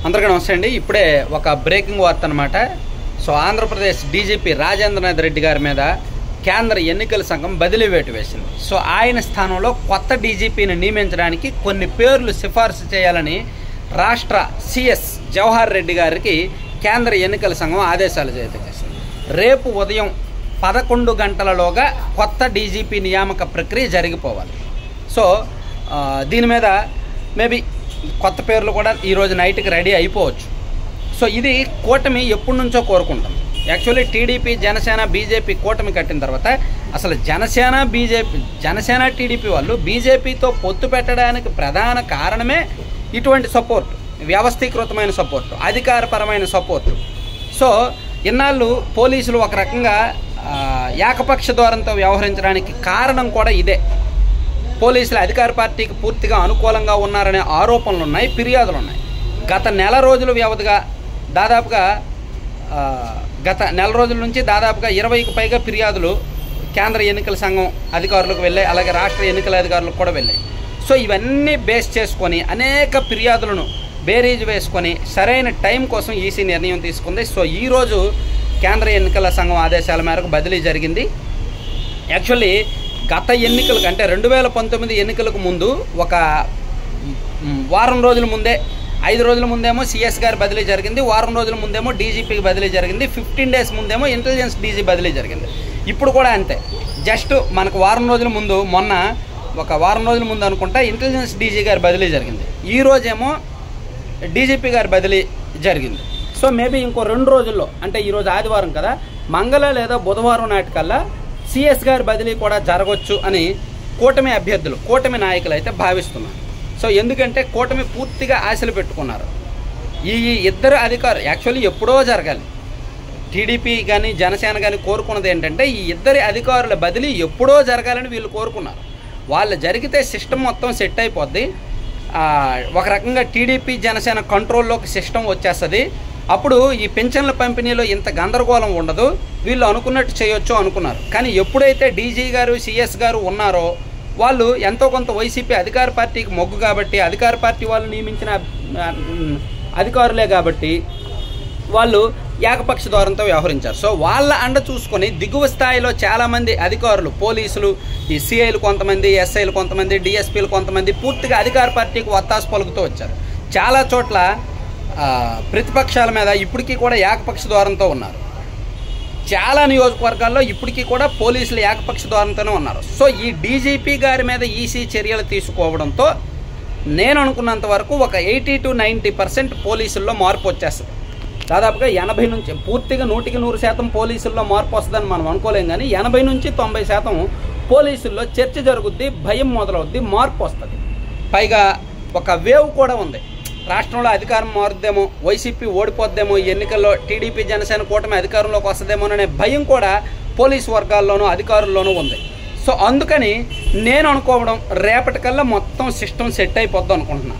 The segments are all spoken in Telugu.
అందరికీ నమస్తే అండి. ఇప్పుడే ఒక బ్రేకింగ్ వార్త అనమాట. సో ఆంధ్రప్రదేశ్ డీజీపీ రాజేంద్రనాథ్ రెడ్డి గారి మీద కేంద్ర ఎన్నికల సంఘం బదిలీ వేటు వేసింది. సో ఆయన స్థానంలో కొత్త డీజీపీని నియమించడానికి కొన్ని పేర్లు సిఫార్సు చేయాలని రాష్ట్ర సిఎస్ జవహర్ రెడ్డి గారికి కేంద్ర ఎన్నికల సంఘం ఆదేశాలు జారీ చేసింది. రేపు ఉదయం 11 గంటలలోగా కొత్త డీజీపీ నియామక ప్రక్రియ జరిగిపోవాలి. సో దీని మీద మేబీ కొత్త పేర్లు కూడా ఈరోజు నైట్కి రెడీ అయిపోవచ్చు. సో ఇది కూటమి ఎప్పటి నుంచో కోరుకుంటాం. యాక్చువల్లీ టీడీపీ, జనసేన, బీజేపీ కూటమి కట్టిన తర్వాత అసలు జనసేన టీడీపీ వాళ్ళు బీజేపీతో పొత్తు పెట్టడానికి ప్రధాన కారణమే ఇటువంటి సపోర్ట్, వ్యవస్థీకృతమైన సపోర్టు, అధికారపరమైన సపోర్టు. సో ఇన్నాళ్ళు పోలీసులు ఒక రకంగా ఏకపక్ష ధోరణితో వ్యవహరించడానికి కారణం కూడా ఇదే. పోలీసులు అధికార పార్టీకి పూర్తిగా అనుకూలంగా ఉన్నారనే ఆరోపణలు ఉన్నాయి, ఫిర్యాదులు ఉన్నాయి. గత నెల రోజుల వ్యవధిగా గత నెల రోజుల నుంచి దాదాపుగా 20కి పైగా ఫిర్యాదులు కేంద్ర ఎన్నికల సంఘం అధికారులకు వెళ్ళాయి, అలాగే రాష్ట్ర ఎన్నికల అధికారులకు కూడా వెళ్ళాయి. సో ఇవన్నీ బేస్ చేసుకొని అనేక ఫిర్యాదులను బేరీజు వేసుకొని సరైన టైం కోసం ఈసీ నిర్ణయం తీసుకుంది. సో ఈరోజు కేంద్ర ఎన్నికల సంఘం ఆదేశాల మేరకు బదిలీ జరిగింది. యాక్చువల్లీ గత ఎన్నికలకు అంటే 2019 ఎన్నికలకు ముందు ఒక వారం రోజుల ముందే, 5 రోజుల ముందేమో సిఎస్ గారి బదిలీ జరిగింది, వారం రోజుల ముందేమో డీజీపీకి బదిలీ జరిగింది, 15 డేస్ ముందేమో ఇంటెలిజెన్స్ డీజీ బదిలీ జరిగింది. ఇప్పుడు కూడా అంతే. జస్ట్ మనకు వారం రోజుల ముందు, మొన్న ఒక వారం రోజుల ముందు అనుకుంటా ఇంటెలిజెన్స్ డీజీ గారి బదిలీ జరిగింది. ఈరోజేమో డీజీపీ గారి బదిలీ జరిగింది. సో మేబీ ఇంకో 2 రోజుల్లో, అంటే ఈరోజు ఆదివారం కదా, మంగళ లేదా బుధవారం నాటికల్లా సిఎస్ గారి బదిలీ కూడా జరగవచ్చు అని కూటమి అభ్యర్థులు, కూటమి నాయకులు అయితే భావిస్తున్నారు. సో ఎందుకంటే కూటమి పూర్తిగా ఆశలు పెట్టుకున్నారు. ఈ ఇద్దరు అధికారులు యాక్చువల్లీ ఎప్పుడో జరగాలి. టీడీపీ కానీ జనసేన కానీ కోరుకున్నది ఏంటంటే ఈ ఇద్దరి అధికారుల బదిలీ ఎప్పుడో జరగాలని వీళ్ళు కోరుకున్నారు. వాళ్ళు జరిగితే సిస్టమ్ మొత్తం సెట్ అయిపోద్ది. ఒక రకంగా టీడీపీ జనసేన కంట్రోల్లోకి సిస్టమ్ వచ్చేస్తుంది. అప్పుడు ఈ పెన్షన్ల పంపిణీలో ఇంత గందరగోళం ఉండదు, వీళ్ళు అనుకున్నట్టు చేయొచ్చు అనుకున్నారు. కానీ ఎప్పుడైతే డీజీ గారు, సిఎస్ గారు ఉన్నారో వాళ్ళు ఎంతో కొంత వైసీపీ అధికార పార్టీకి మొగ్గు కాబట్టి, అధికార పార్టీ వాళ్ళు నియమించిన అధికారులే కాబట్టి వాళ్ళు ఏకపక్ష ధోరణితో వ్యవహరించారు. సో వాళ్ళ అండ చూసుకొని దిగువ స్థాయిలో చాలామంది అధికారులు, పోలీసులు, ఈ సిఐలు కొంతమంది, ఎస్ఐలు కొంతమంది, డిఎస్పీలు కొంతమంది పూర్తిగా అధికార పార్టీకి వత్తాసు పలుకుతూ వచ్చారు. చాలా చోట్ల ప్రతిపక్షాల మీద ఇప్పటికీ కూడా ఏకపక్ష ధోరణితో ఉన్నారు. చాలా నియోజకవర్గాల్లో ఇప్పటికీ కూడా పోలీసులు ఏకపక్ష ధోరణితోనే ఉన్నారు. సో ఈ డీజీపీ గారి మీద ఈసీ చర్యలు తీసుకోవడంతో నేను అనుకున్నంత వరకు ఒక 80 to 90% పోలీసుల్లో మార్పు వచ్చేస్తుంది. దాదాపుగా 80 నుంచి పూర్తిగా 100% పోలీసుల్లో మార్పు వస్తుందని మనం అనుకోలేం, కానీ 80 నుంచి 90% పోలీసుల్లో చర్చ జరుగుద్ది, భయం మొదలవుద్ది, మార్పు వస్తుంది. పైగా ఒక వేవ్ కూడా ఉంది. రాష్ట్రంలో అధికారం మారుద్దేమో, వైసీపీ ఓడిపోద్దేమో, ఈ ఎన్నికల్లో టీడీపీ జనసేన కూటమి అధికారంలోకి వస్తుందేమోననే భయం కూడా పోలీసు వర్గాల్లోనూ అధికారుల్లోనూ ఉంది. సో అందుకని నేను అనుకోవడం రేపటికల్లా మొత్తం సిస్టమ్ సెట్ అయిపోద్దాం అనుకుంటున్నాను.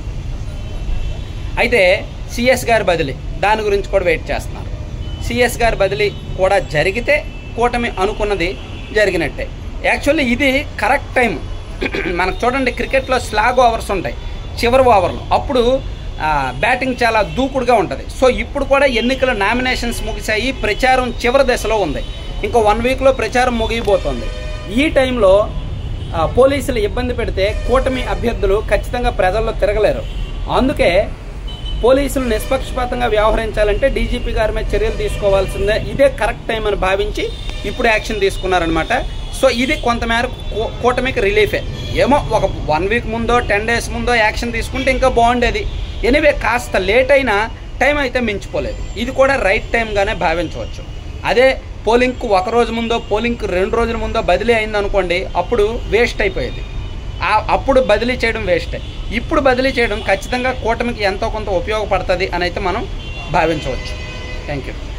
అయితే సిఎస్ గారి బదిలీ, దాని గురించి కూడా వెయిట్ చేస్తున్నారు. సిఎస్ గారి బదిలీ కూడా జరిగితే కూటమి అనుకున్నది జరిగినట్టే. యాక్చువల్లీ ఇది కరెక్ట్ టైం. మనకు చూడండి, క్రికెట్లో స్లాగ్ ఓవర్స్ ఉంటాయి, చివరి ఓవర్లు, అప్పుడు బ్యాటింగ్ చాలా దూకుడుగా ఉంటుంది. సో ఇప్పుడు కూడా ఎన్నికల నామినేషన్స్ ముగిశాయి, ప్రచారం చివరి దశలో ఉంది. ఇంకో 1 వీక్లో ప్రచారం ముగిపోతుంది. ఈ టైంలో పోలీసులు ఇబ్బంది పెడితే కూటమి అభ్యర్థులు ఖచ్చితంగా ప్రజల్లో తిరగలేరు. అందుకే పోలీసులు నిష్పక్షపాతంగా వ్యవహరించాలంటే డీజీపీ గారి మీద చర్యలు తీసుకోవాల్సిందే. ఇదే కరెక్ట్ టైం అని భావించి ఇప్పుడు యాక్షన్ తీసుకున్నారనమాట. సో ఇది కొంతమేరకు కూటమికి రిలీఫే. ఏమో ఒక 1 వీక్ ముందో 10 డేస్ ముందో యాక్షన్ తీసుకుంటే ఇంకా బాగుండేది. ఎనీవే కాస్త లేట్ అయినా టైం అయితే మించిపోలేదు. ఇది కూడా రైట్ టైంగానే భావించవచ్చు. అదే పోలింగ్కు 1 రోజు ముందో, పోలింగ్కు 2 రోజుల ముందో బదిలీ అయిందనుకోండి, అప్పుడు వేస్ట్ అయిపోయేది. అప్పుడు బదిలీ చేయడం వేస్టే. ఇప్పుడు బదిలీ చేయడం ఖచ్చితంగా కూటమికి ఎంతో కొంత ఉపయోగపడుతుంది అని అయితే మనం భావించవచ్చు. Thank you.